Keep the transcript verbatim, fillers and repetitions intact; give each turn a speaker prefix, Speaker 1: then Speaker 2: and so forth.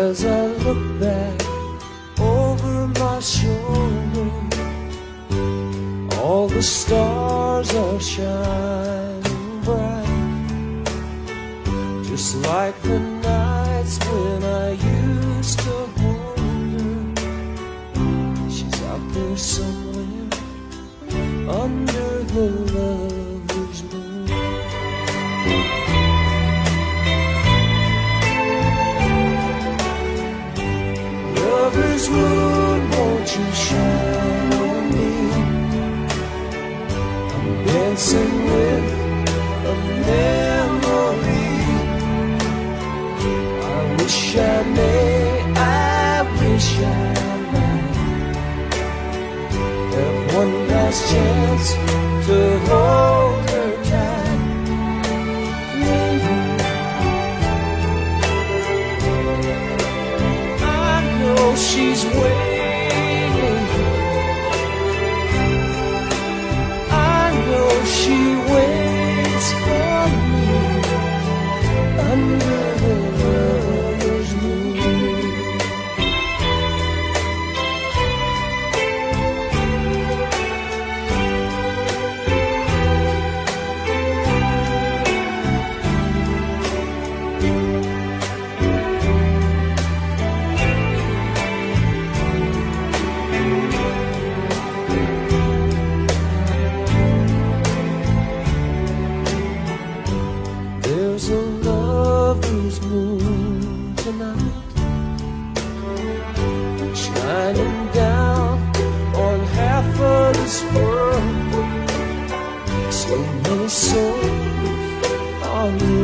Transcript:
Speaker 1: As I look back over my shoulder, all the stars are shining bright, just like the nights when I used to hold her. She's out there somewhere under the lover's moon. Lover's moon, won't you shine on me? I'm dancing with a memory. I wish I may, I wish I might have one last chance to hold her tight. I know she's waiting. I know she waits for me under the lover's moon. There's a lover's moon tonight, shining down on half of this world. So many souls on the